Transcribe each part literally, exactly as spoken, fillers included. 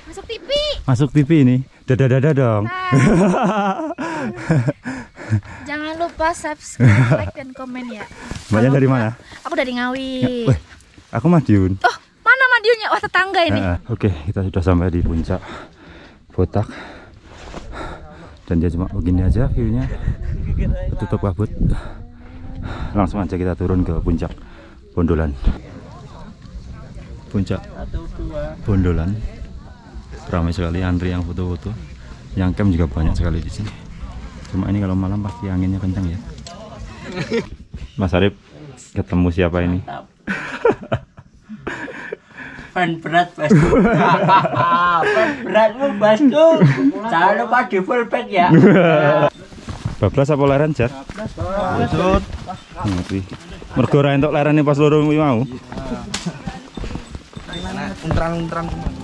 Masuk T V. Masuk T V ini. Dadah-dadah dong. Nah. Jangan lupa subscribe, like, dan komen ya. Mbaknya dari mana? Aku dari Ngawi. Ya, weh, aku Madiun. Oh, mana Madiunnya? Wah, tetangga ini. Nah, oke, kita sudah sampai di puncak Botak. Dan dia cuma begini aja view-nya. Tutup kabut. Langsung aja kita turun ke puncak Bondolan. Puncak Bondolan. Ramai sekali antri yang foto-foto. Yang camp juga banyak sekali di sini. Cuma ini kalau malam pasti anginnya kencang ya. Mas Arif, ketemu siapa ini? Fan berat Basku. Fan beratmu Basku. Jangan lupa di full pack ya. Bablas apa leren, Jar? Bablas. Ngerti. Mergo ora entuk lerene pas loro kuwi mau. Unterang-unterang.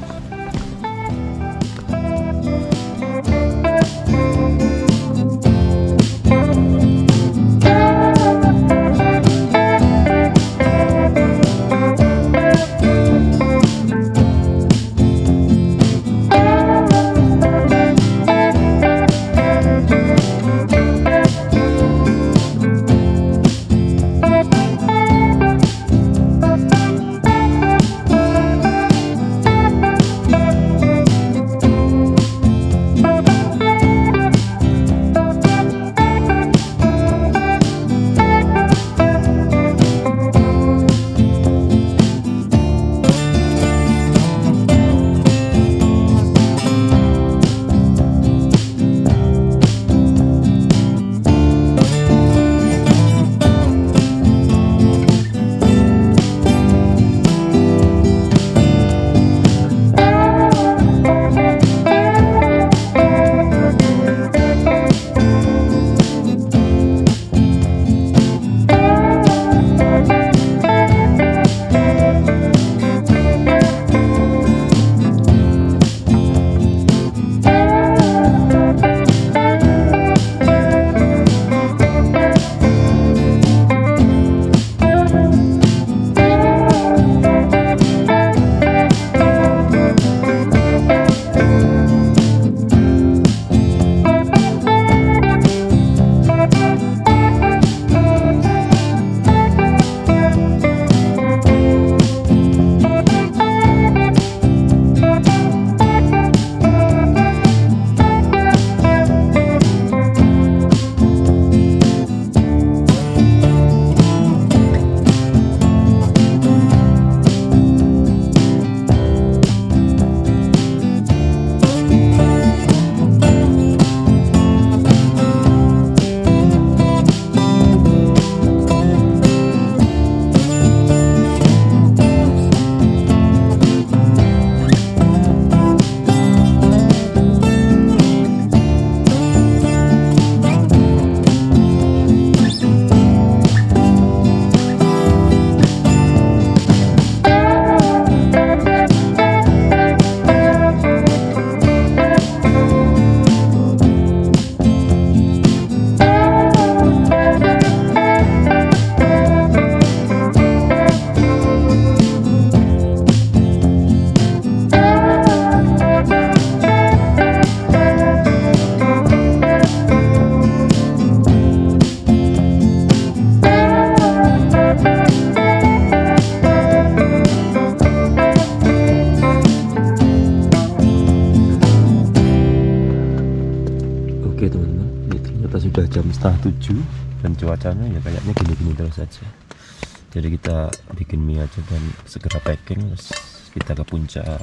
Sudah jam setengah tujuh dan cuacanya ya kayaknya gini-gini terus saja. Jadi kita bikin mie aja dan segera packing, terus kita ke puncak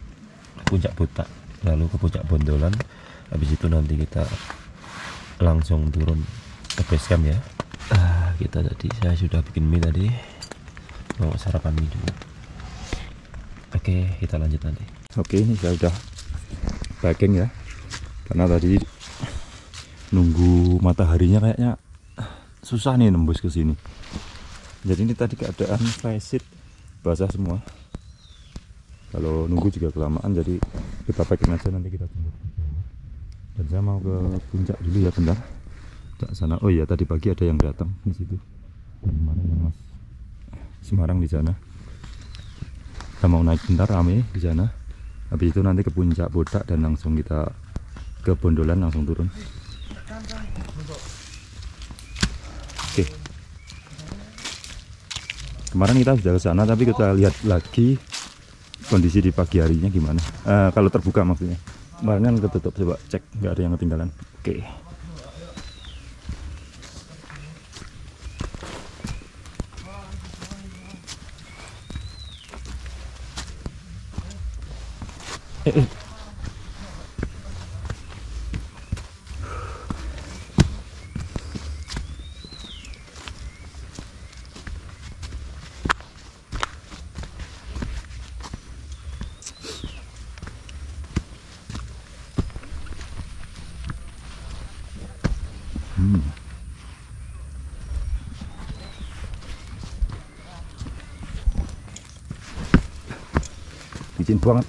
ke puncak Botak, lalu ke puncak Bondolan. Habis itu nanti kita langsung turun ke base camp ya. Ah, kita tadi saya sudah bikin mie tadi, mau sarapan mie dulu. Oke, kita lanjut nanti. Oke, ini saya udah packing ya, karena tadi nunggu mataharinya kayaknya susah nih nembus ke sini. Jadi ini tadi keadaan flysheet basah semua. Kalau nunggu juga kelamaan, jadi kita packing aja, nanti kita tunggu. Dan saya mau ke puncak dulu ya, bentar. Ke sana. Oh iya, tadi pagi ada yang datang di situ. Kemarin yang Mas Semarang di sana. Kita mau naik bentar, rame di sana. Habis itu nanti ke puncak Botak dan langsung kita ke Bondolan, langsung turun. Oke. Kemarin kita sudah ke sana, tapi kita lihat lagi kondisi di pagi harinya gimana. Uh, kalau terbuka maksudnya. Kemarin kan ketutup, coba cek nggak ada yang ketinggalan. Oke. Eh, eh. Hmm. Licin banget.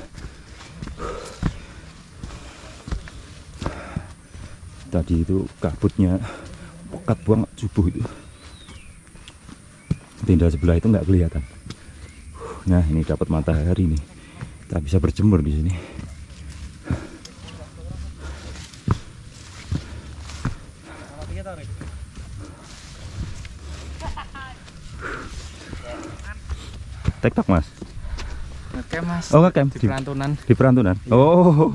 Tadi itu kabutnya pekat banget subuh itu. Tenda sebelah itu nggak kelihatan. Nah, ini dapat matahari nih. Kita bisa berjemur di sini. TikTok mas? Ngecam mas. Oh ngecam di perantunan. Di perantunan. Oh.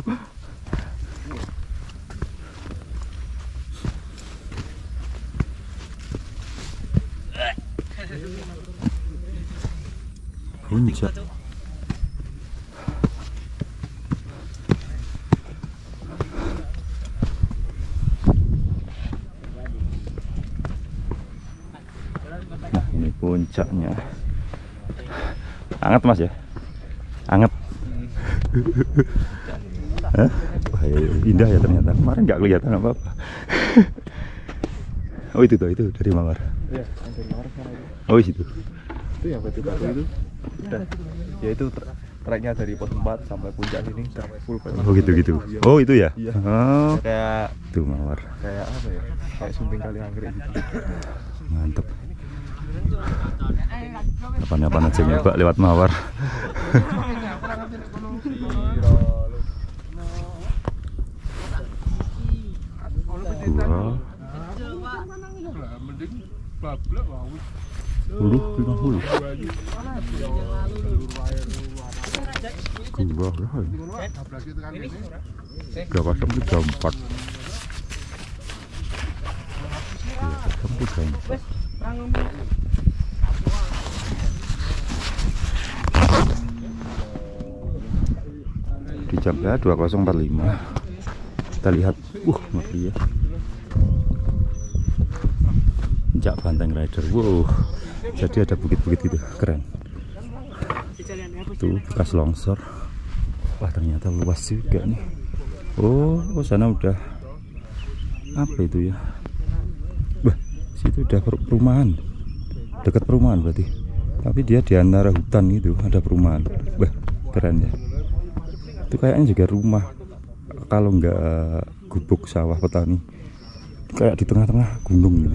Puncak. Nah, ini puncaknya. Anget mas ya? Anget. Hah? Wah, indah ya ternyata. Kemarin nggak kelihatan apa-apa. Oh itu tuh, itu dari Mawar. Iya, dari Mawar sana itu. Oh situ. Itu yang batu batu itu. Udah. Ya itu treknya dari pos empat sampai puncak sini udah full banget. Oh gitu-gitu. Oh itu ya? Iya. Oh. Kayak Tuh Mawar. kayak apa ya? Kayak Sumbing kali anggrek gitu. Mantep. Kapan-kapan aja nyoba lewat Mawar. Dua puluh lima puluh dua berapa jam tiga empat jam tiga empat di jamnya dua nol empat lima. Kita lihat, uh ngeri ya, puncak Banteng Rider. Wow, jadi ada bukit-bukit gitu, keren. Tuh bekas longsor. Wah ternyata luas juga nih. Oh, oh sana udah apa itu ya? Wah, situ udah perumahan, dekat perumahan berarti. Tapi dia di antara hutan gitu, ada perumahan. Wah, keren ya. Itu kayaknya juga rumah, kalau nggak gubuk sawah petani, kayak di tengah-tengah gunung gitu,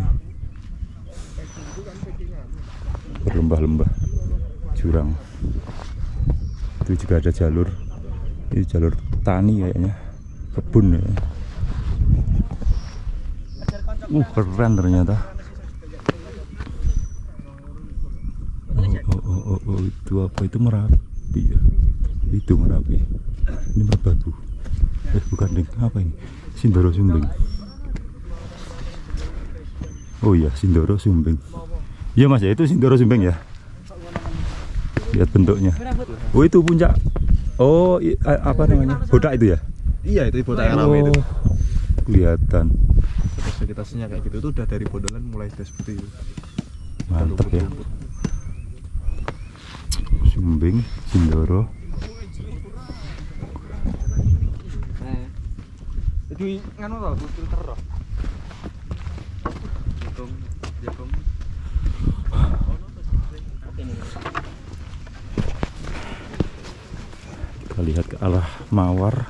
berlembah-lembah, jurang. Itu juga ada jalur, ini jalur tani kayaknya, kebun ya. Uh keren ternyata. Oh, oh, oh, oh, itu apa, itu Merapi ya? Itu Merapi. Ini Merbabu. Eh bukan deng, apa ini? Sindoro Sumbing. Oh iya, Sindoro Sumbing. Iya mas ya, itu Sindoro Sumbing ya. Lihat bentuknya. Oh itu puncak. Oh i, apa namanya? Botak itu ya? Iya, itu Botak yang rame itu. Oh, kelihatan. Terus vegetasinya kayak gitu, itu udah dari Bondolan mulai sudah seperti itu. Mantap ya. Sumbing, Sindoro. Jadi nganu loh, filter loh. Jagung, jagung. Kita lihat ke arah Mawar.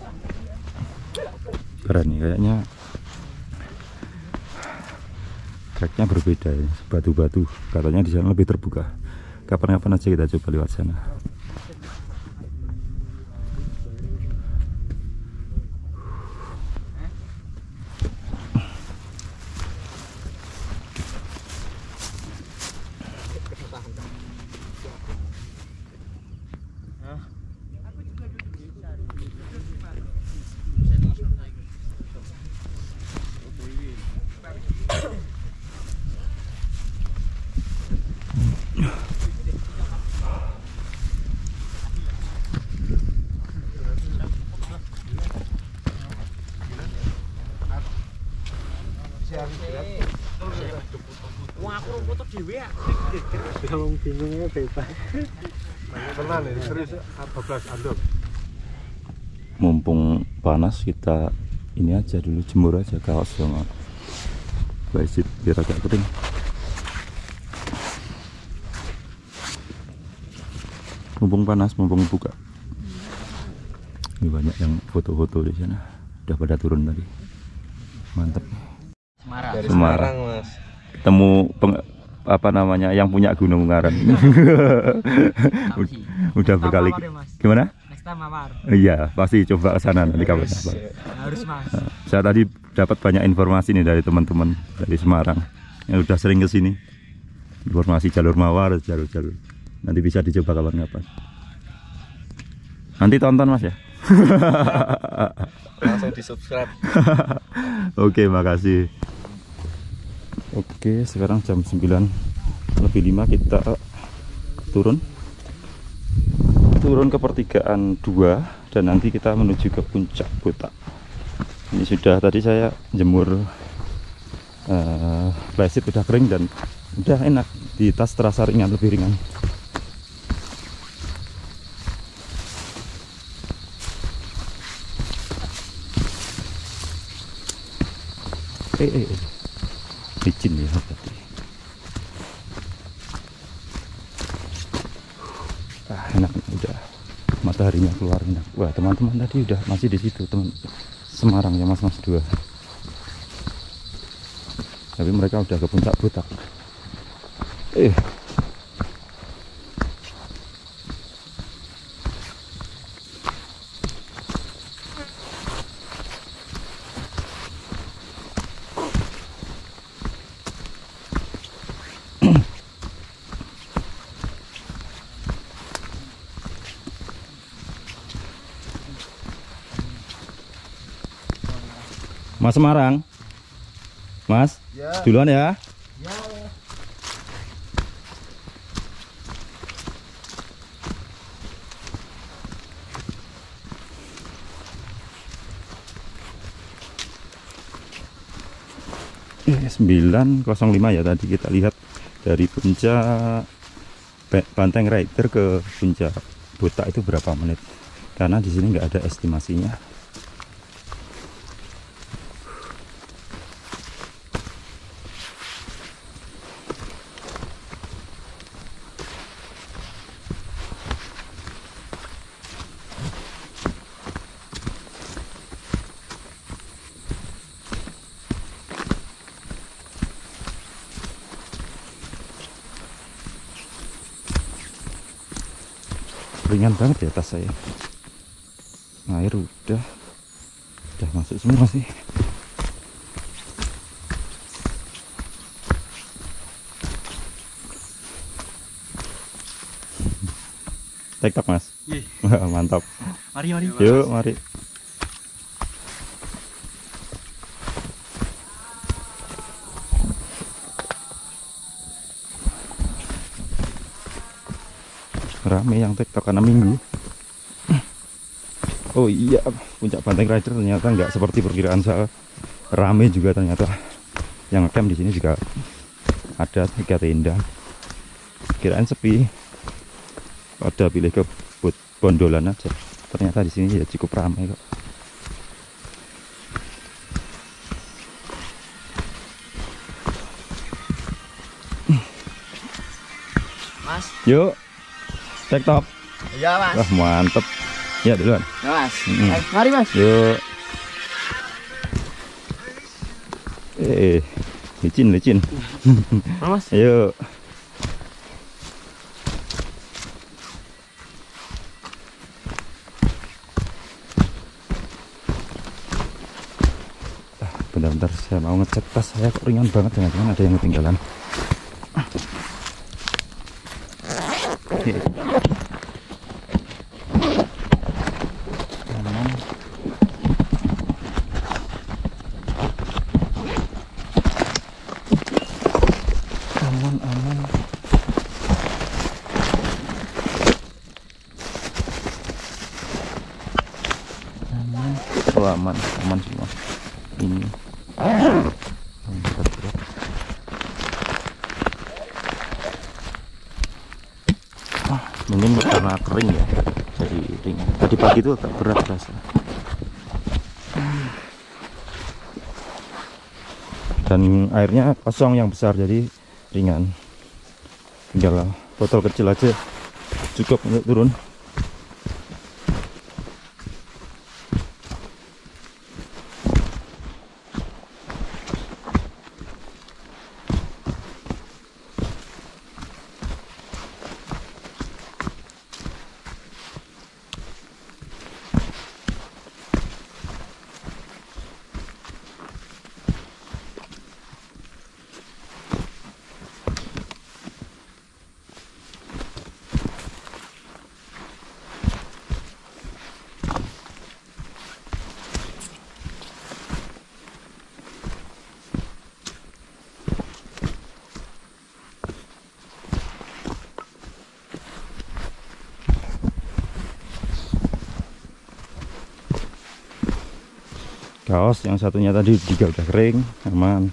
Keren nih kayaknya. treknya berbeda ya, batu-batu. Katanya di sana lebih terbuka. Kapan-kapan aja kita coba lewat sana. Mumpung panas kita ini aja dulu, jemur aja kaos sama basic biar agak kering. Mumpung panas, mumpung buka. Ini banyak yang foto-foto di sana. Udah pada turun tadi. Mantap. Semarang. Dari Semarang. Semarang, Mas. Ketemu peng, apa namanya yang punya Gunung Ungaran. Udah berkali. Gimana? Next time Mawar. Iya, pasti coba ke sana nanti kapan-kapan. Harus Mas. Nah, saya tadi dapat banyak informasi nih dari teman-teman dari Semarang yang udah sering ke sini. Informasi jalur mawar, jalur-jalur. Nanti bisa dicoba kapan-kapan. Nanti tonton Mas ya. Langsung di subscribe. Oke, makasih. Oke, sekarang jam sembilan lebih lima kita turun. Turun ke pertigaan dua dan nanti kita menuju ke puncak Botak. Ini sudah tadi saya jemur uh, plastik udah kering dan udah enak, di tas terasa ringan, lebih ringan. Eh, eh, eh. Licin ya tadi. Ah, enak, udah mataharinya keluar enak. Wah, teman-teman tadi udah masih di situ, teman Semarang ya, mas-mas dua. Tapi mereka udah ke puncak Botak. Eh. Mas Semarang, Mas, ya. Duluan ya. Ya. sembilan nol lima ya tadi kita lihat dari puncak Banteng Rider ke puncak Botak itu berapa menit? Karena di sini nggak ada estimasinya. Ringan banget ya tas saya. Air udah udah masuk semua sih. TikTok Mas. Wah, mantap. Mari mari. Yuk, mari. Rame yang TikTok karena minggu. Oh iya, puncak Banteng Rider ternyata nggak seperti perkiraan saya. Rame juga ternyata. Yang camp di sini juga ada tiga tenda. Kirain sepi. Pada pilih ke bondolan aja. Ternyata di sini ya cukup ramai kok. Mas. Yuk. TikTok. Iya Mas. Wah, mantep. Ya duluan. Ya Mas. Mm-mm. Eh, mari Mas. Yuk. Eh, Licin, licin. Mas. Ayo. Ah, bentar-bentar saya mau ngecek tas saya kok ringan banget, jangan-jangan ada yang ketinggalan. Oke. Aman. Aman, aman. Aman. Oh, aman, aman semua. Ini. Berat-berat. Ah, mungkin karena kering ya, jadi ringan. Tadi pagi itu agak berat rasa. Dan airnya kosong yang besar, jadi ringan. Tinggal botol kecil aja cukup untuk turun. Kaos yang satunya tadi juga udah kering, aman.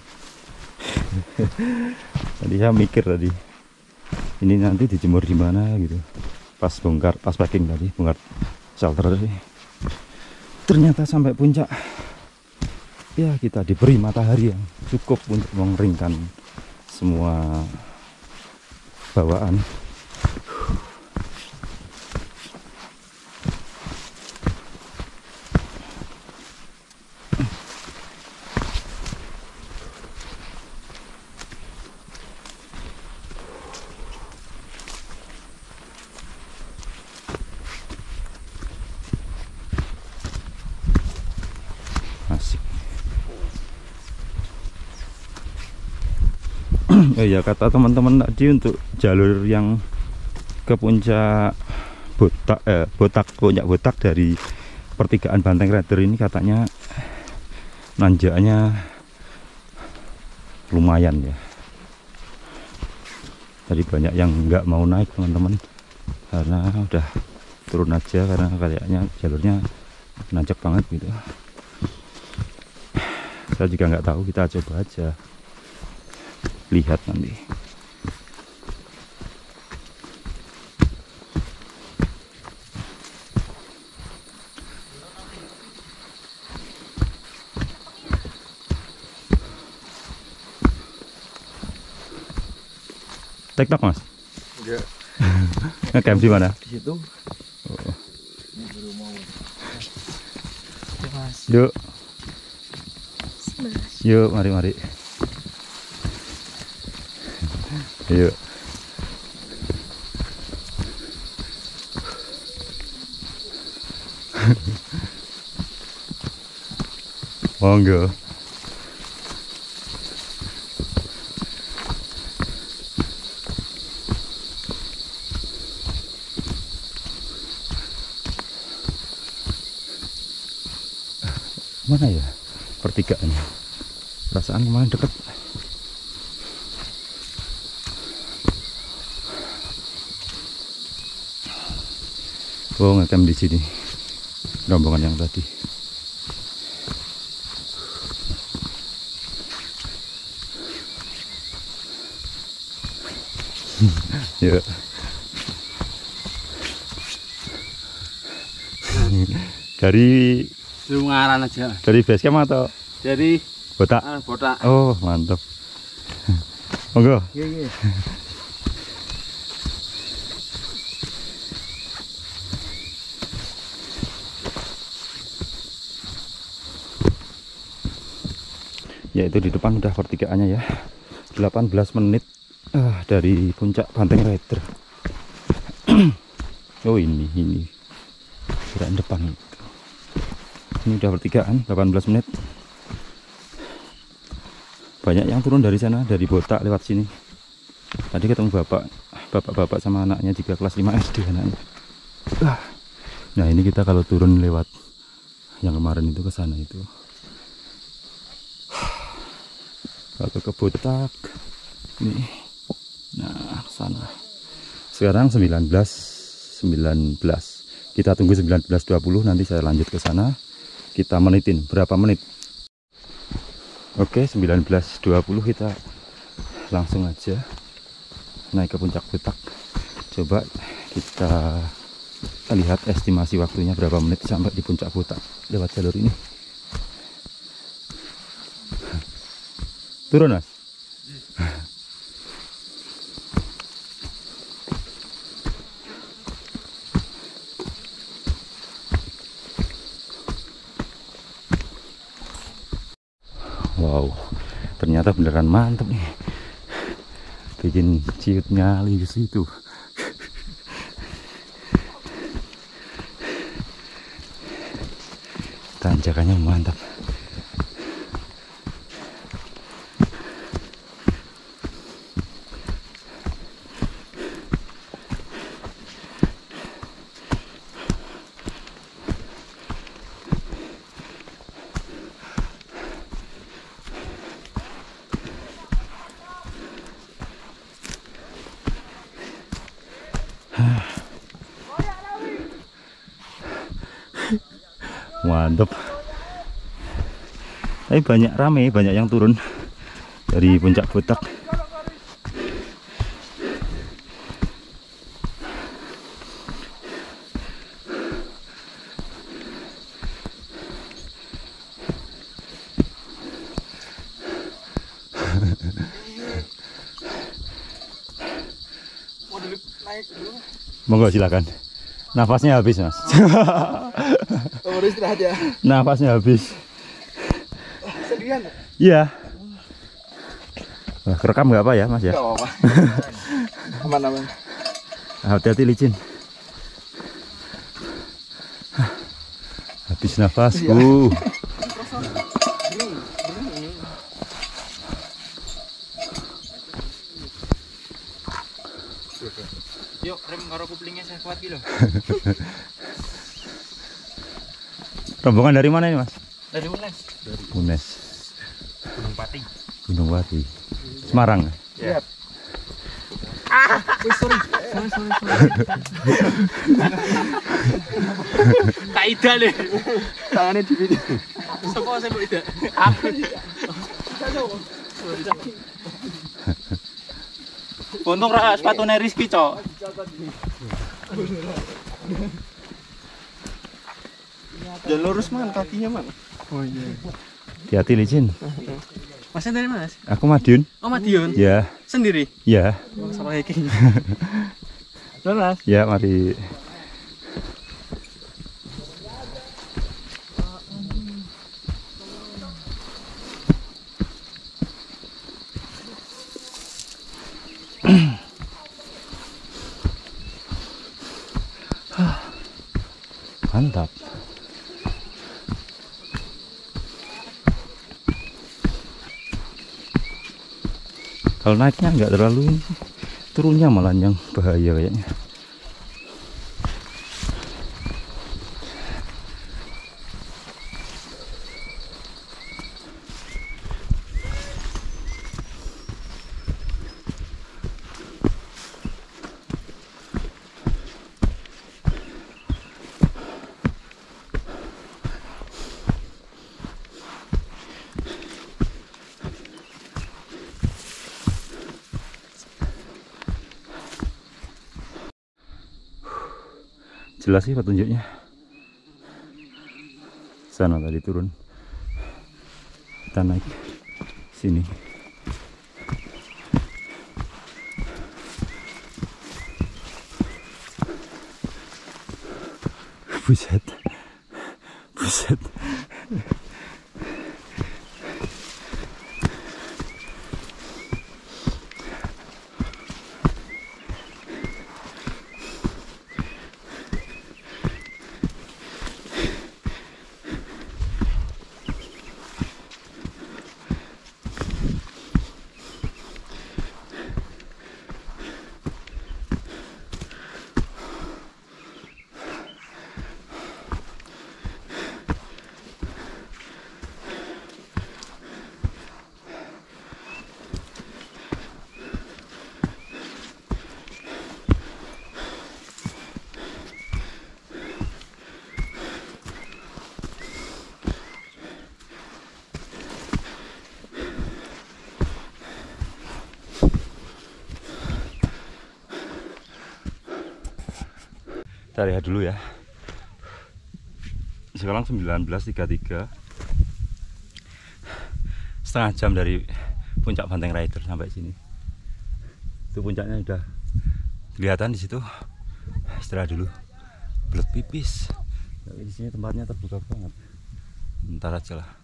Tadi saya mikir tadi, ini nanti dijemur di mana gitu. Pas bongkar, pas packing tadi, bongkar shelter tadi. Ternyata sampai puncak, ya kita diberi matahari yang cukup untuk mengeringkan semua bawaan. Asik. Oh ya, kata teman-teman tadi untuk jalur yang ke puncak botak eh, botak puncak botak dari pertigaan Banteng Rider ini katanya nanjaknya lumayan ya. Tadi banyak yang nggak mau naik teman-teman, karena udah turun aja karena kayaknya jalurnya nanjak banget gitu. Saya juga nggak tahu, kita coba aja lihat nanti. TikTok mas? Enggak. Ngecamp di mana? Di situ. Oh. Yuk. Yuk, mari mari. Yuk. Monggo. Mana ya pertigaannya? Perasaan kemarin deket. Oh, ngecamp di sini. Rombongan yang tadi. Ya. Dari Lungaran aja. dari base camp atau Dari botak? ah, botak. Oh, mantap. Monggo. Iya, iya. Ya itu di depan udah pertigaannya ya. delapan belas menit uh, dari puncak Banteng Rider. Oh ini ini kira depan itu. Ini udah pertigaan delapan belas menit. Banyak yang turun dari sana, dari Botak lewat sini. Tadi ketemu bapak bapak-bapak sama anaknya juga kelas lima S D anaknya. Nah ini kita kalau turun lewat yang kemarin itu ke sana itu. Kalau ke Botak ini, nah ke sana. Sekarang sembilan belas sembilan belas. Kita tunggu sembilan belas dua puluh, nanti saya lanjut ke sana. Kita menitin berapa menit. Oke, sembilan belas dua puluh kita langsung aja naik ke puncak Botak. Coba kita lihat estimasi waktunya berapa menit sampai di puncak Botak lewat jalur ini. Turun Mas. Wow, ternyata beneran mantep nih. Bikin ciut nyali di situ. Tanjakannya mantap. Mantap. Tapi banyak rame, banyak yang turun dari puncak Botak. Monggo silakan. Nafasnya habis Mas. Oh, istirahat ya. Nafasnya habis. Sendirian? Iya. Wah, kerekam nggak apa ya Mas ya? Nggak apa-apa. Aman-aman. Hati-hati licin. Habis nafasku. Yuk, rem karo kuplingnya saya kuat gitu. Rombongan dari mana ini Mas? Dari Unes. Dari Unes. Gunung Pati. Gunung Pati. Semarang. Ya. Ah, sorry. Sorry, sorry, sorry. Kak Ida deh. Tangannya di video. Sopo saya mau Ida. Aku. Untung ra sepatune Rizky, Cok. Jangan lurus man, kakinya man. Oh iya. Hati-hati licin. Masnya dari mana, Mas? Aku Madiun. Oh, Madiun. Ya. Sendiri? Ya. Oh, sama hiking. Mas. Ya, mari. Mantap. Kalau naiknya nggak terlalu, turunnya malah yang bahaya kayaknya. Jelas sih petunjuknya. Sana tadi turun. Kita naik sini. Buset. Buset. Kita lihat dulu ya. Sekarang sembilan belas tiga puluh tiga. Setengah jam dari puncak Banteng Rider sampai sini. Itu puncaknya udah kelihatan di situ. Istirahat dulu. Belut pipis. Tapi di sini tempatnya terbuka banget. Bentar aja lah.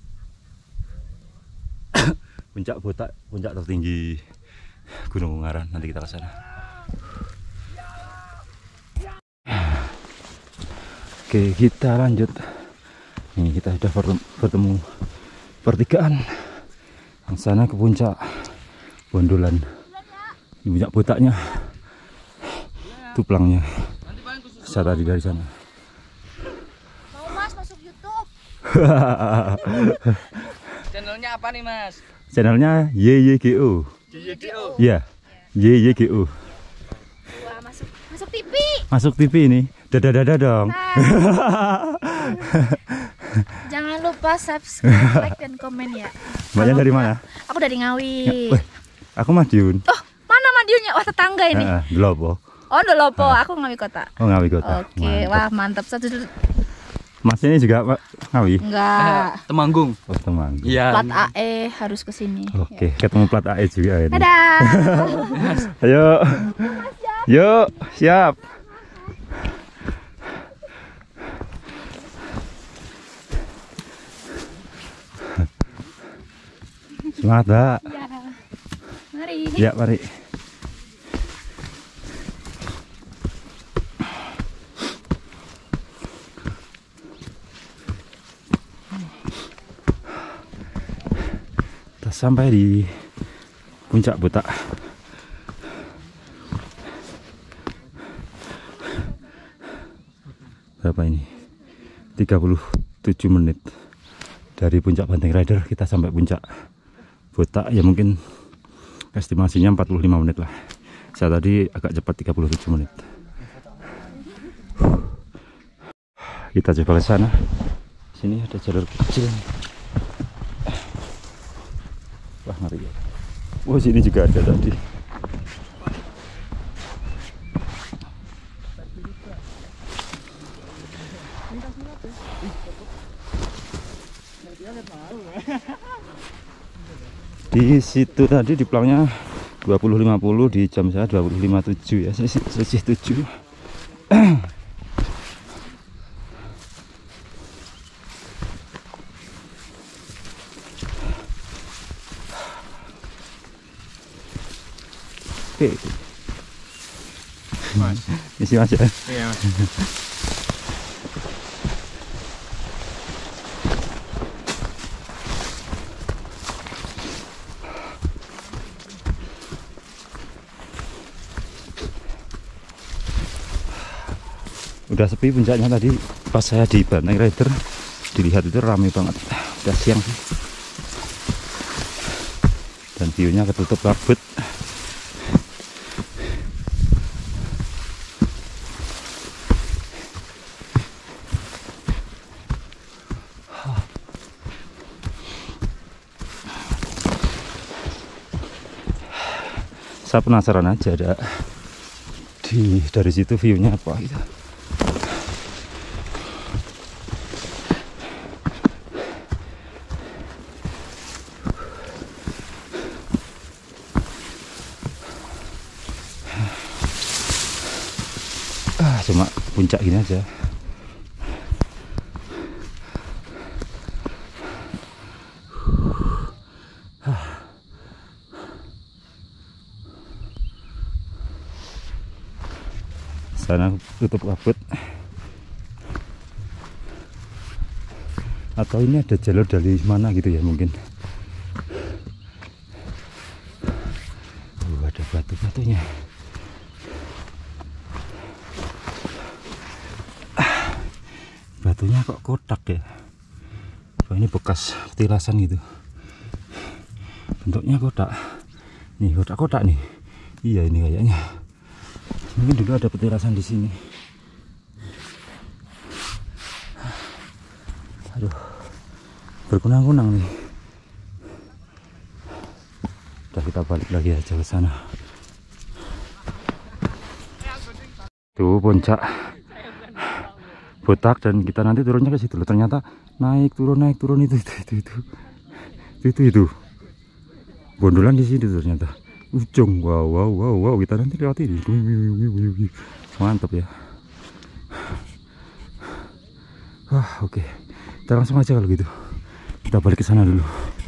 Puncak Botak, puncak tertinggi Gunung Ungaran. Nanti kita ke sana. Oke, kita lanjut. Ini kita sudah bertemu pertigaan. Yang sana ke puncak Bondolan. Ini puncak Botaknya. Itu pelangnya. Saya tadi dari sana. Mau Mas masuk YouTube? Channelnya apa nih Mas? Channelnya Y Y G O. Y Y G O. Iya, Y Y G O. Wah, masuk masuk T V. Masuk T V ini. Dadah-dadah dong. Jangan lupa subscribe, like dan komen ya. Mbaknya Kalau dari enggak, mana? Aku dari Ngawi. Weh, aku Madiun. Oh, mana Madiunnya? Wah, tetangga ini. Heeh, Delopo. Oh, Dolopo, aku Ngawi Kota. Oh, Ngawi Kota. Oke, Mantap. wah mantap. Satu dulu. Mas ini juga Pak, Ngawi. Enggak. Temanggung. Oh, teman. Iya. Plat A E harus ke sini. Oke, ketemu plat A E juga ini. Dadah. Ayo. Yuk, siap. Semangat, Mbak. Ya. Mari. Ya, mari. Kita sampai di puncak Botak. Berapa ini? tiga puluh tujuh menit dari puncak Banteng Rider kita sampai puncak Botak, ya mungkin estimasinya empat puluh lima menit lah. Saya tadi agak cepat tiga puluh tujuh menit. Kita coba ke sana. Sini ada jalur kecil. Wah, ngeri ya. Wah, sini juga ada tadi. Di situ tadi di pelangnya dua puluh lima puluh, di jam saya dua puluh lima tujuh ya, selisih tujuh. Oke. Mas. Isi Mas ya. Iya Mas. Udah sepi puncaknya tadi pas saya di Banteng Rider, dilihat itu ramai banget. Udah siang sih. Dan view-nya ketutup kabut. Saya penasaran aja ada di dari situ view-nya apa gitu. Ah, cuma puncak gini aja. Sana tutup kabut. Atau ini ada jalur dari mana gitu ya mungkin. Oh, ada batu-batunya. Ah, batunya kok kotak ya. Oh, ini bekas petilasan gitu. Bentuknya kotak. Nih, kotak-kotak nih. Iya, ini kayaknya. Mungkin dulu ada petilasan di sini. Aduh, berkunang-kunang nih. Udah, kita balik lagi aja ke sana. Tuh puncak botak dan kita nanti turunnya ke situ loh. Ternyata naik turun naik turun itu itu itu itu itu itu, itu. Bondolan di sini ternyata ujung. Wow wow wow wow, kita nanti lewat ini. Mantap ya. Wah, oke, kita langsung aja kalau gitu. Kita balik ke sana dulu.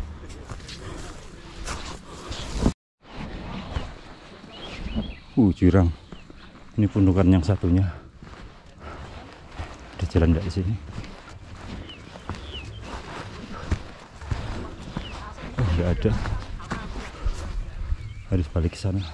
Uh, jurang. Ini pundukan yang satunya. Ada jalan nggak di sini? Oh, nggak ada. Harus balik ke sana.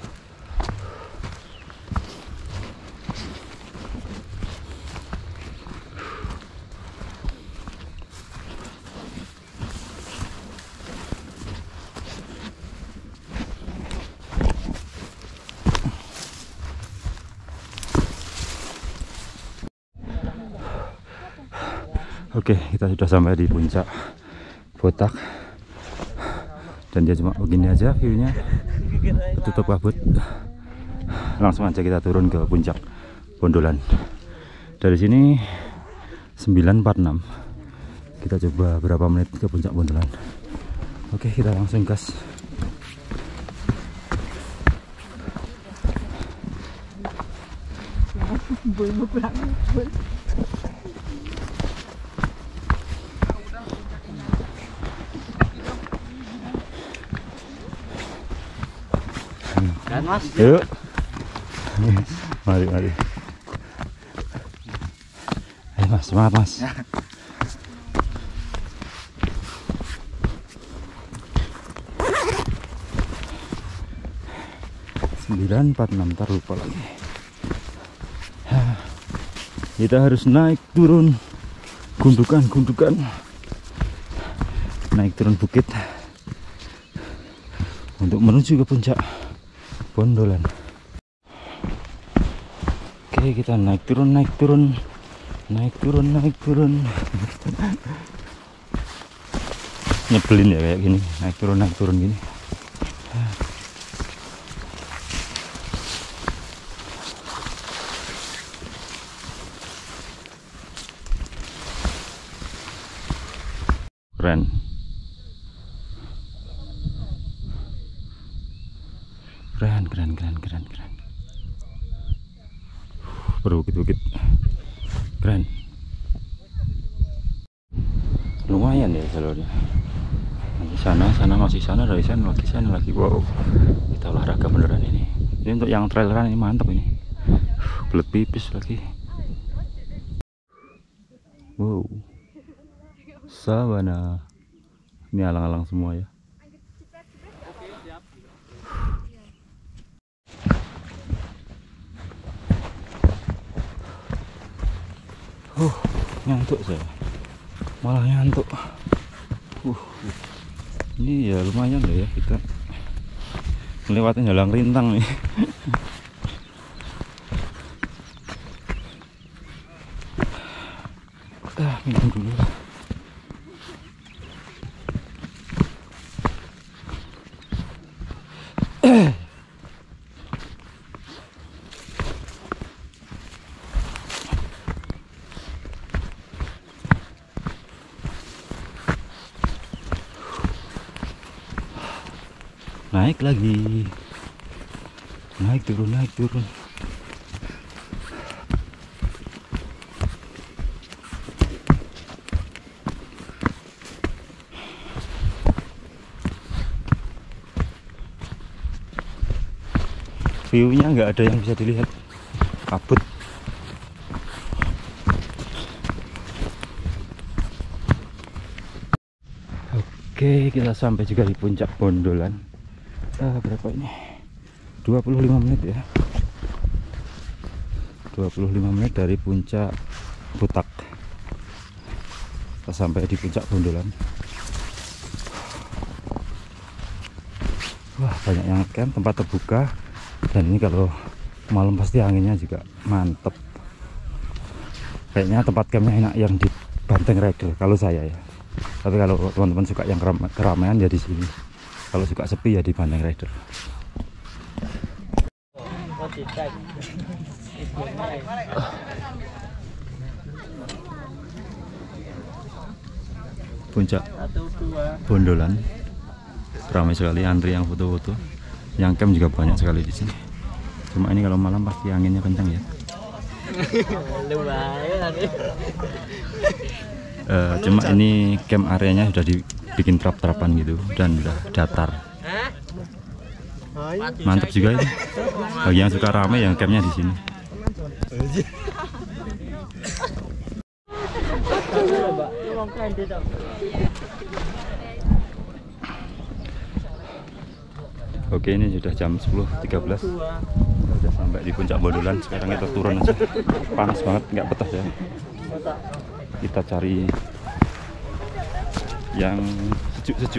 Oke, kita sudah sampai di puncak botak dan dia cuma begini aja view-nya, tutup kabut. Langsung aja kita turun ke puncak Bondolan. Dari sini sembilan empat enam. Kita coba berapa menit ke puncak Bondolan. Oke, kita langsung gas. Kan Mas? Yuk. Mari, mari. Ayo Mas, semangat Mas. sembilan empat enam, ntar lupa lagi. Kita harus naik turun gundukan-gundukan, naik turun bukit untuk menuju ke puncak Bondolan. Oke, kita naik turun naik turun naik turun naik turun. Nyebelin ya kayak gini, naik turun naik turun gini. Keren. Keren, keren, keren, keren, keren. Berbukit-bukit. Keren. Lumayan ya jalurnya. Nanti sana, sana masih sana, dari sana lagi sana lagi. Wow. Kita olahraga beneran ini. Ini untuk yang traileran ini mantap ini. Belet pipis lagi. Wow. Sabana. Ini alang-alang semua ya. Uh, ngantuk saya. Malah ngantuk. Uh, ini ya lumayan loh ya, kita melewati jalan rintang nih. Ah, minum dulu. Naik lagi, naik turun naik turun. View-nya nggak ada yang bisa dilihat, kabut. Oke, kita sampai juga di puncak Bondolan. Ah, berapa ini? dua puluh lima menit ya. dua puluh lima menit dari puncak Botak. Kita sampai di puncak Bondolan. Wah, banyak yang camp, tempat terbuka. Dan ini kalau malam pasti anginnya juga mantep. Kayaknya tempat campnya enak yang di Banteng Rider kalau saya ya. Tapi kalau teman-teman suka yang keramaian ya di sini. Kalau suka sepi ya di Banteng Rider. puncak Satu, dua. Bondolan. Ramai sekali antri yang foto-foto. Yang camp juga banyak sekali di sini. Cuma ini kalau malam pasti anginnya kencang ya. Lumayan. Uh, cuma ini camp areanya sudah dibikin trap-trapan gitu dan udah datar. Mantap juga itu. Bagi yang suka rame yang campnya di sini. Oke, ini sudah jam sepuluh tiga belas. Sudah sampai di puncak Bondolan. Sekarang kita turun aja. Panas banget, nggak betah ya. Kita cari yang sejuk-sejuk.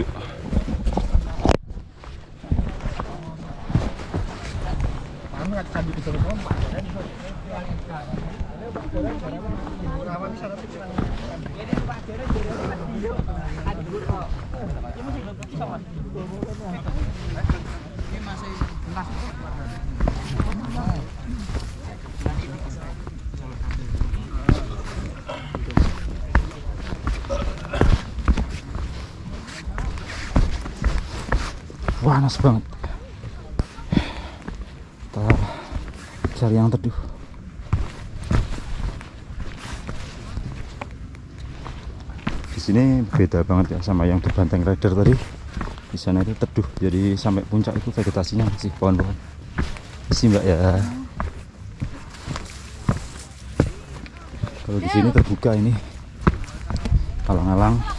Panas banget. Kita cari yang teduh. Di sini beda banget ya sama yang di Banteng Rider tadi. Di sana itu teduh, jadi sampai puncak itu vegetasinya masih pohon-pohon. Isi mbak ya. Kalau di sini terbuka ini, alang-alang.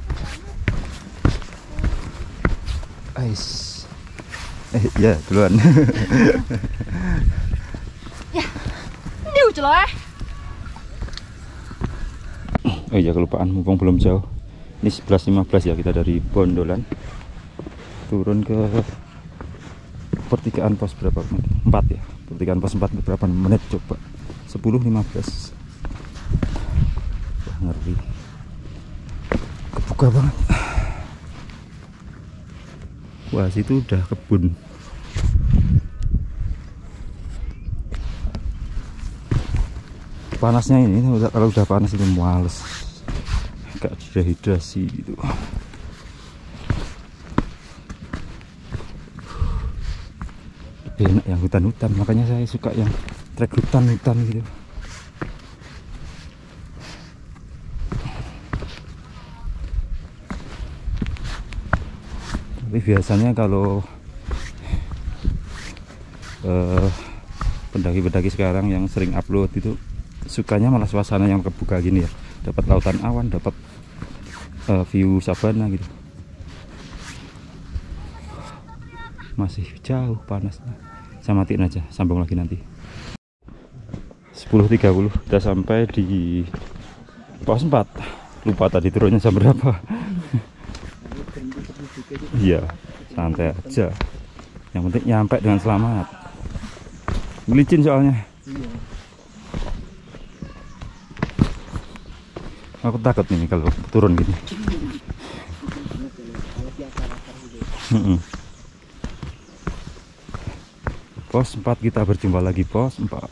Ais. Eh ya duluan. Ya, niu celah. Oh iya kelupaan, mumpung belum jauh. Ini sebelas lima belas ya kita dari Bondolan. Turun ke pertigaan pos berapa? empat ya. Pertigaan pos empat berapa menit coba? sepuluh lima belas. Wah, ngeri. Kebuka banget. Wah, situ udah kebun. Panasnya ini kalau udah panas itu males. Gak dehidrasi gitu. Lebih enak yang hutan-hutan, makanya saya suka yang trek hutan-hutan gitu. Tapi biasanya kalau pendaki-pendaki uh, sekarang yang sering upload itu sukanya malah suasana yang kebuka gini ya, dapat lautan awan, dapat uh, view sabana gitu. Masih jauh panasnya. Saya matiin aja, sambung lagi nanti. Sepuluh tiga puluh udah sampai di pos empat. Lupa tadi turunnya jam berapa. Iya, santai aja. Yang penting nyampe dengan selamat. Licin soalnya. Aku takut nih kalau turun gini. Pos empat, kita berjumpa lagi pos empat.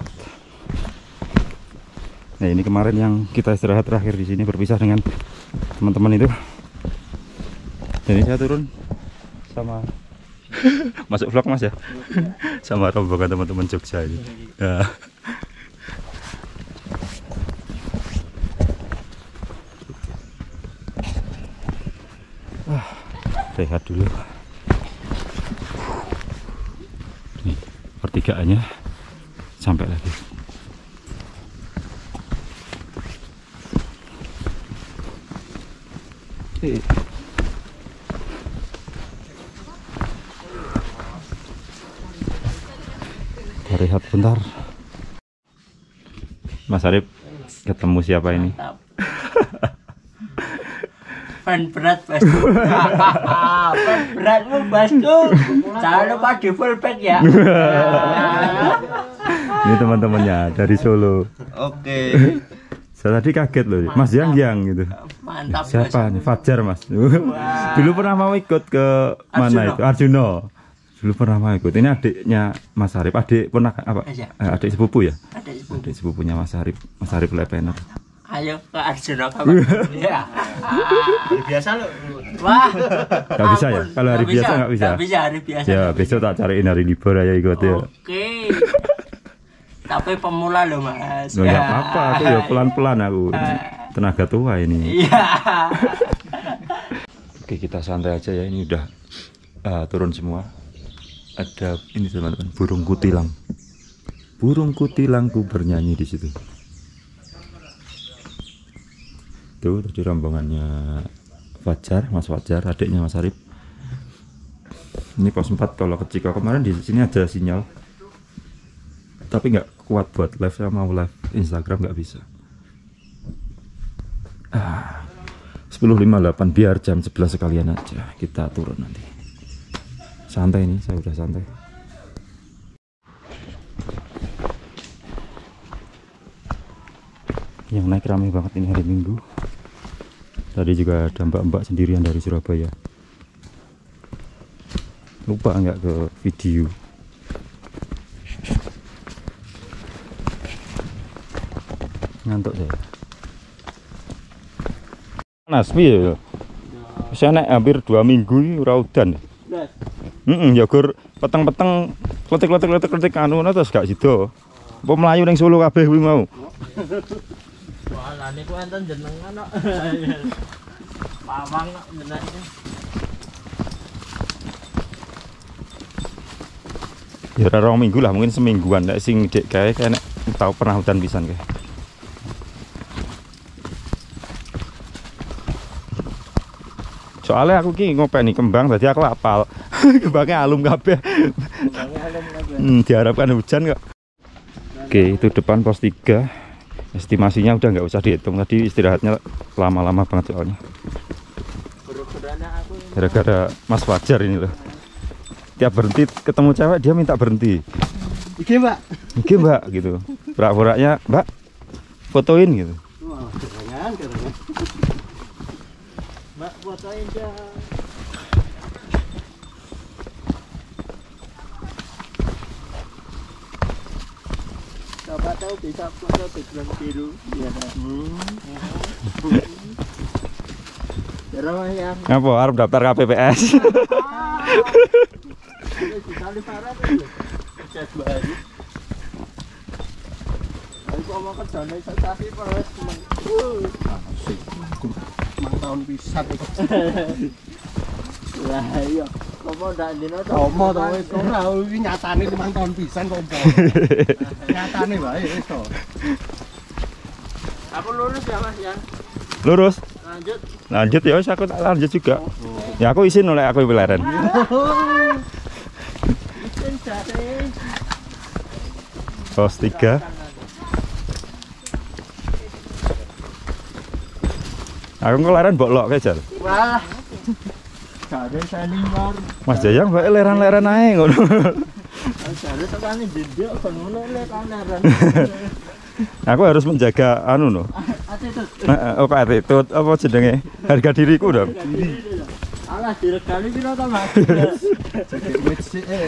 Nah, ini kemarin yang kita istirahat terakhir di sini berpisah dengan teman-teman itu. Jadi saya turun sama masuk vlog mas ya, sama rombongan teman-teman Jogja ini. Ya. Ah, rehat dulu. Nih, pertigaannya sampai lagi. Eh. Rehat bentar. Mas Arif ketemu siapa ini? Fan berat bosku. Fan beratmu bosku. Jangan lupa di full pack ya. Ini teman-temannya dari Solo. Oke. Saya tadi kaget loh, Mas Yang Yang gitu. Mantap. Siapa nih? Fajar Mas. Dulu pernah mau ikut ke mana itu? Arjuno. Dulu pernah mau ikut. Ini adiknya Mas Arif. Adik pernah apa? Iya. Eh, adik sepupu ya? Adik sepupu. Adik sepupunya Mas Arif. Mas Arif Lepener. Ayo ke Arjuna kapan? Ya. Biasa lo. Wah. Nggak bisa ya? ampun. Kalau hari Nggak biasa nggak bisa? Nggak bisa hari biasa. Ya besok tak cariin hari libur aja ikut ya. Oke. Tapi pemula loh Mas. Nggak apa-apa, aku ya pelan-pelan aku. Tenaga tua ini. Iya. Oke, kita santai aja ya. Ini udah uh, turun semua. Ada ini teman-teman, burung kutilang. Burung kutilangku bernyanyi di situ. Tuh tadi rombongannya Fajar, Mas Fajar, adiknya Mas Arif. Ini pos empat kalau ke Ciko. Kemarin di sini ada sinyal, tapi nggak kuat buat live. Saya mau live Instagram nggak bisa. Ah, sepuluh lima puluh delapan biar jam sebelas sekalian aja kita turun nanti. Santai nih, saya udah santai. Yang naik ramai banget ini hari Minggu. Tadi juga ada mbak-mbak sendirian dari Surabaya. Lupa nggak ke video. Ngantuk saya. Panas piye ya? Saya naik hampir dua minggu ini ora udan. Heeh, ya gur peteng-peteng kletik-kletik-kletik anu terus gak sido. Apa mlayu ning Solo kabeh kuwi mau. Wah, lah niku enten jenengan kok. Pawang kok jenenge. Ya ora rong minggu lah, mungkin semingguan nek sing dek kae kayak nek tau pernah hutan pisan kae. Soalnya aku ki ngopeni kembang tadi aku apal. Kembangnya alum kabeh. Hmm, diharapkan hujan kok. Oke, itu depan pos tiga. Estimasinya udah nggak usah dihitung, tadi istirahatnya lama-lama banget soalnya. Gara-gara Mas Fajar ini loh. Tiap berhenti ketemu cewek dia minta berhenti. Iki Mbak. Iki Mbak gitu. Pura-puranya Mbak fotoin gitu. Wah, kerengan, kerengan. Mbak fotoin dong. Coba tahu bisa foto background biru ya. Hmm. Terus yang Ngapa arep daftar K P P S? sekali parah tuh. Cek baru. Aku mau ke sana sensasi terus teman. Mang tahun pisan iki. Lah iya, komo ndak dino to. Komo to wis ora iki nyatane limang tahun pisan kok. Nyatane wae wis to. Aku lurus ya Mas ya. Lurus. Lanjut. Lanjut ya, wis aku tak lanjut juga. Ya aku izin oleh aku leren. Izin jare. Pos tiga. Aku ngeleren mbok lok kae, Jal. Wah. Jare senior. Mas Jayang bae leran-leran ae ngono. Jare tekane ndendok kon ngono lek kaneran. Aku harus menjaga anu no. Attitude. Heeh, apa attitude apa jenenge? Harga diriku dong. Alah direkali piro to, Mas? Jadi wis sik eh.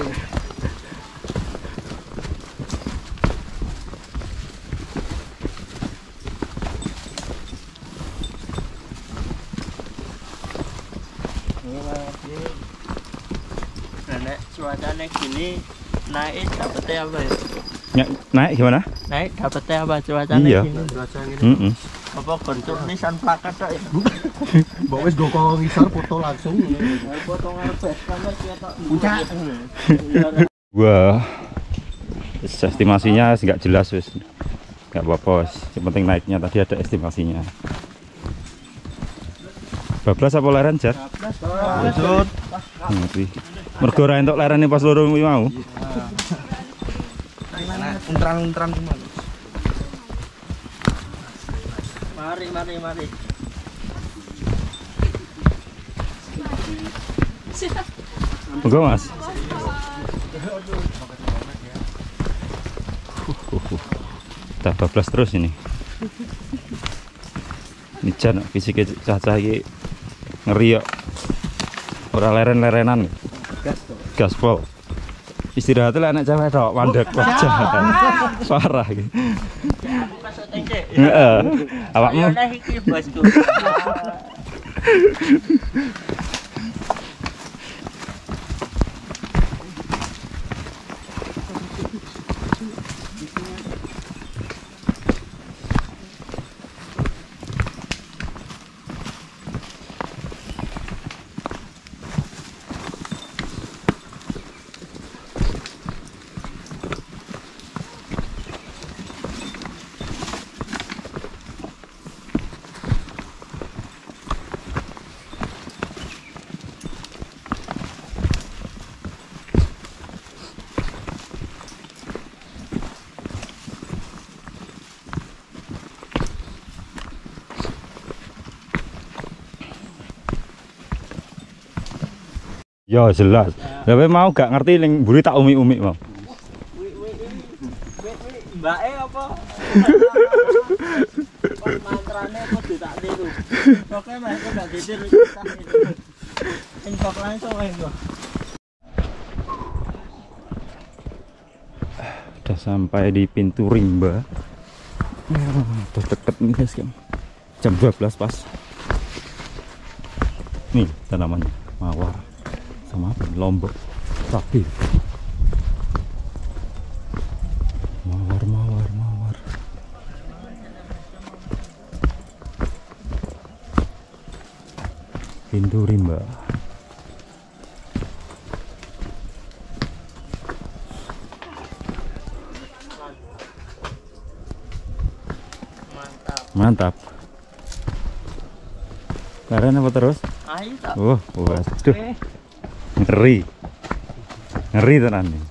Nek cuacanya gini naik dapetnya apa ya? Ya, naik gimana? Naik dapetnya apa cuacanya Iya. gini? Heeh. Apa gontur nisan plakat tok ya? Mbok wis go kok ngisor foto langsung. Foto ngarep kamar ketok. Puncak. Wah. Wis estimasinya enggak jelas wis. Enggak apa-apa, wis. Yang penting naiknya tadi ada estimasinya. Bablas apa leren, Jar? Lanjut. Ngerti. Mergo ora entuk lerene pas loro kuwi mau. Untran-untran semua. Mari mari mari. Monggo, Mas. Kita bablas terus ini. Ini jan fisiknya cah-cah iki ngeri kok. Ora leren-lerenan. Gaspol. Istirahatnya enak cewek tok, mandek wajah. Parah iki. Aku kan masuk tengke. Heeh. Awakmu. Ayo nih iki bosku. Ya jelas. Tapi mau gak ngerti ning mburi tak umi-umi mau. Mbake apa? Mantrane kudu tak tiru. Oke, Mas, kok gak ditiru susah itu. Infok langsung ae kok. Udah sampai di pintu rimba. Udah deket nih guys kan. Jam dua belas pas. Nih tanamannya mawar sama apa? Lombok tapi mawar mawar mawar. Pintu rimba. Mantap. Karen apa terus? Ayo tak. Oh, waduh. Ngeri. Ngeri tenan nih.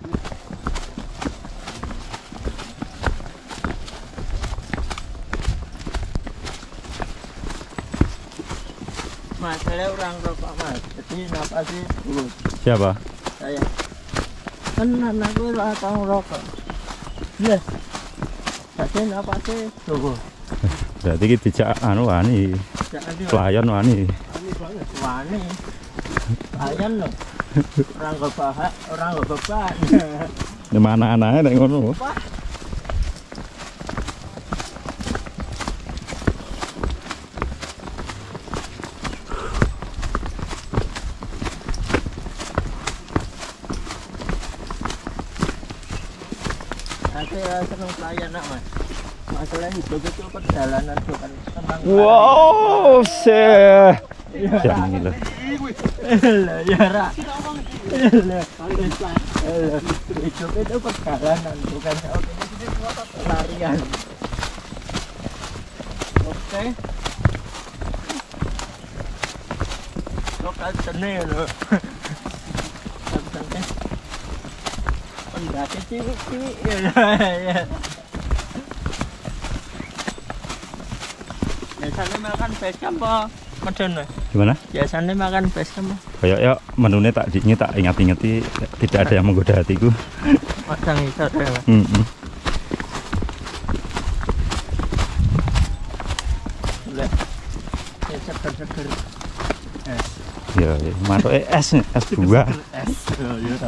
Masalah orang rokok, Mas. Jadi napa sih dulu? Siapa? Saya. Kan anakku ora tau rokok. Iya. Jadi napa sih dulu? Berarti kita dijak anu wani. Jangan di Pelayan wani. wani. Ayan loh. Orang gak bahak, orang gak beban. Di mana anaknya nek ngono? Aku ya seneng pelayan nak, Mas. Masalah hidup itu perjalanan bukan tentang Wow, seh. Jangan gila. Lah ya ra. Lah hidup itu perjalanan bukan pelarian. Oke. Lokal seni lho. Sampai pendaki cilik-cilik ya. Biasanya makan becam apa? Medon. Gimana? Biasanya makan becam. Kayak ya menunya tak dinya tak ingat-ingati tidak ada yang menggoda hatiku. Macam itu ya. Mm -mm. Lihat. Ya seger-seger. Es. Ya, ya. Mantuk eh, es nih, es buah. Es. Ya.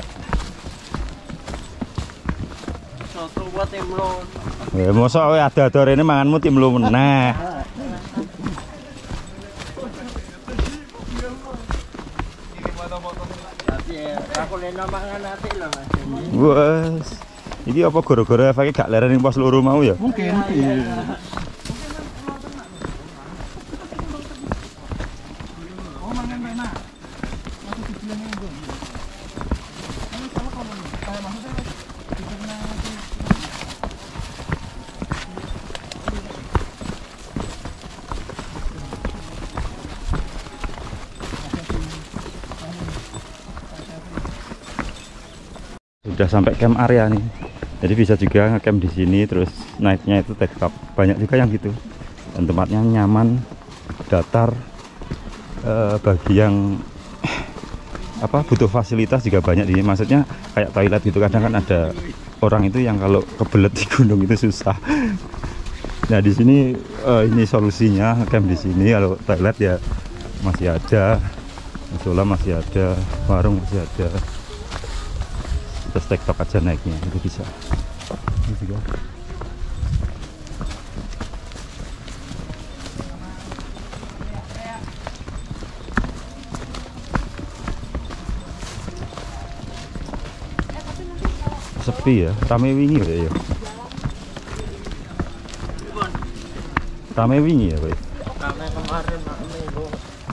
Soto buat timlo. Ya, mosok kowe ada-ada rene manganmu tim lu meneh. Tapi aku lena mangan ati lho, Mas. Wes. Iki apa gara-gara efeke gak leren ning pos loro mau ya? Mungkin. Sudah sampai camp area nih. Jadi bisa juga ngecamp di sini terus naiknya itu take up. Banyak juga yang gitu. Dan tempatnya nyaman, datar. Eh, bagi yang apa butuh fasilitas juga banyak di sini. Maksudnya kayak toilet gitu, kadang kan ada orang itu yang kalau kebelet di gunung itu susah. Nah di sini eh, ini solusinya camp di sini. Kalau toilet ya masih ada, musola masih ada, warung masih ada. Terus tektok aja naiknya itu bisa. Ini juga. sepi ya, rame wingi ya. Rame wingi ya, Pak. Rame kemarin rame Bu.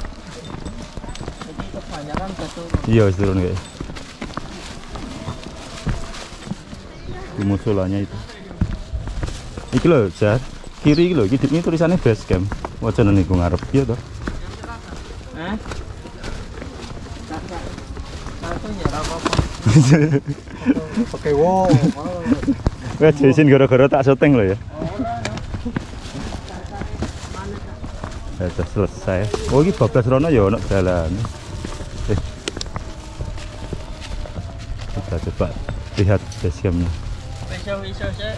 Jadi kebanyakan betul. Iya, wis turun guys. Di musolanya itu. Iki lho, Jar. Kiri iki lho, iki ini tulisannya base camp. Wajane niku ngarep iya toh. Hah? Satu ya apa-apa. Oke, wow. Wes jasin gara-gara tak syuting lho ya. Ya, sudah selesai. Oh, ini bablas rono ya ono jalan. Eh. Kita coba lihat base campnya. Bisa-bisa sih.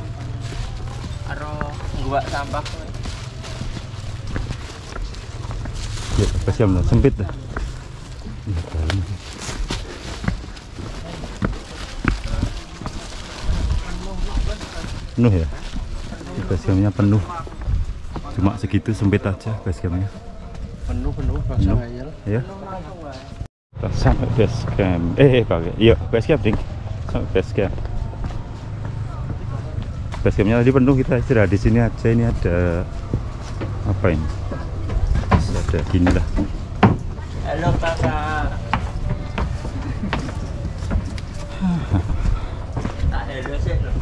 Aro gua sampah. Ya, base campnya sempit dah. Ya, jalan. Penuh ya? Base campnya penuh. Cuma segitu sempit aja base campnya. Penuh-penuh Penuh. Ya. Kita sampai base camp. Eh, eh pakai. Iya, base camp, Ding. Sampai base camp. Base campnya tadi penuh, kita istirahat di sini aja. Ini ada apa ini? Ada gini lah. Halo kakak. Tak halo sih loh.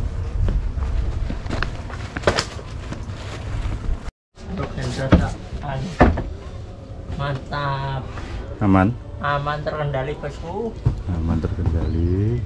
Mantap. Aman? Aman terkendali bosku. Aman terkendali.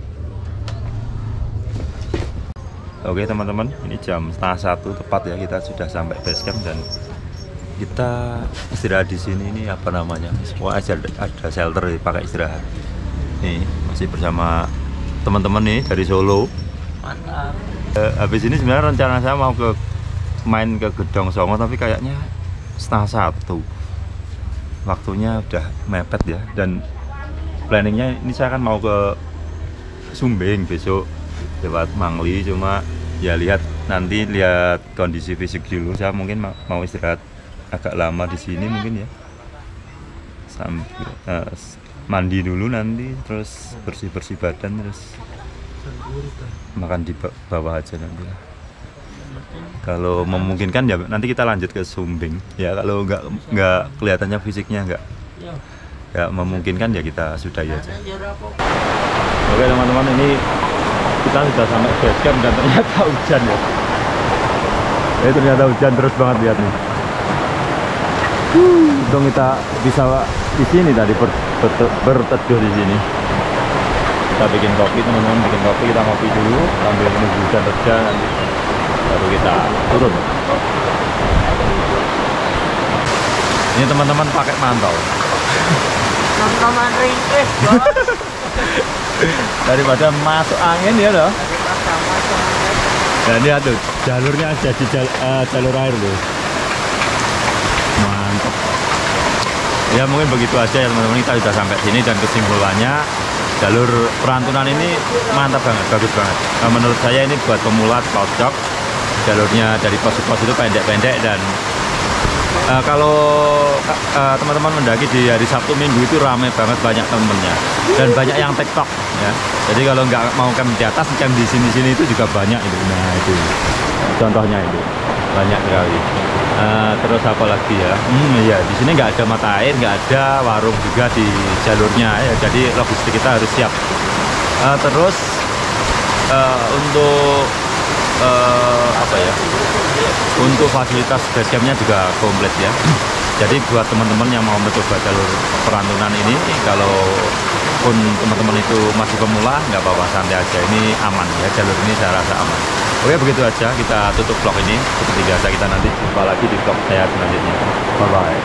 Oke teman-teman, ini jam setengah satu tepat ya, kita sudah sampai base camp dan kita istirahat di sini. Ini apa namanya? Semua aja ada shelter pakai istirahat. Nih masih bersama teman-teman nih dari Solo. Mantap. Eh, habis ini sebenarnya rencana saya mau ke main ke Gedong Songo, tapi kayaknya setengah satu. Waktunya udah mepet ya, dan planningnya ini saya kan mau ke Sumbing besok lewat Mangli, cuma ya lihat nanti lihat kondisi fisik dulu. Saya mungkin mau istirahat agak lama di sini mungkin ya, sambil uh, mandi dulu nanti, terus bersih bersih badan, terus makan di bawah aja nanti lah. Kalau memungkinkan ya nanti kita lanjut ke Sumbing ya, kalau nggak nggak kelihatannya fisiknya nggak nggak memungkinkan ya kita sudahi aja. Oke teman-teman, ini kita sudah sampai base camp dan ternyata hujan ya. Eh ternyata hujan terus banget, lihat nih. Untung kita bisa di sini tadi ber, ber, berteduh di sini. Kita bikin kopi teman-teman, bikin kopi, kita ngopi dulu sambil menunggu hujan reda, nanti baru kita turun. Ini teman-teman pakai mantau. Teman-teman ringkis bos. Daripada masuk angin ya loh. Dan lihat tuh jalurnya ada di jal, uh, jalur air loh. Mantap. Ya mungkin begitu aja ya teman-teman, kita sudah sampai sini dan kesimpulannya jalur Perantunan ini mantap banget, bagus banget. Nah, menurut saya ini buat pemula cocok. Jalurnya dari pos ke pos itu pendek-pendek, dan uh, kalau teman-teman uh, mendaki di hari Sabtu Minggu itu ramai banget, banyak temennya dan banyak yang TikTok ya. Jadi kalau nggak mau camp di atas, camp di sini-sini itu juga banyak itu. Nah itu contohnya, itu banyak sekali. Uh, terus apa lagi ya? Hmm, ya di sini nggak ada mata air, nggak ada warung juga di jalurnya ya. Jadi logistik kita harus siap. Uh, terus uh, untuk uh, apa ya? Untuk fasilitas base campnya juga komplit ya. Jadi buat teman-teman yang mau mencoba jalur Perantunan ini, kalau pun teman-teman itu masih pemula, nggak apa-apa, santai aja. Ini aman ya, jalur ini saya rasa aman. Oke, begitu aja kita tutup vlog ini. Seperti biasa, kita nanti jumpa lagi di vlog saya selanjutnya. Bye bye.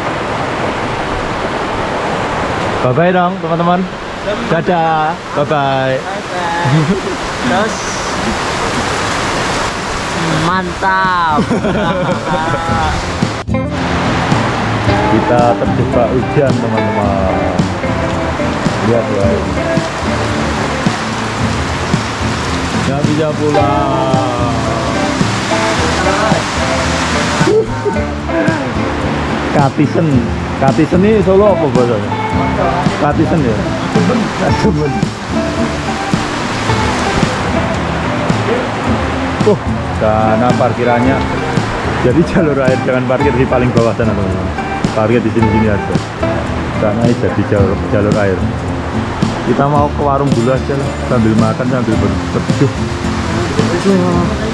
Bye bye dong teman-teman. Dadah. Bye bye. Terus mantap. Kita terjebak hujan teman-teman. Lihat guys, nggak bisa pulang. Katisen, Katisen ini Solo apa bahasanya? Katisen ya. Katisen. Oh, sana parkirannya. Jadi jalur air, jangan parkir di paling bawah sana teman-teman. Parkir di sini-sini aja. Sana jadi jalur jalur air. Kita mau ke warung dulu aja lah, sambil makan sambil berteduh.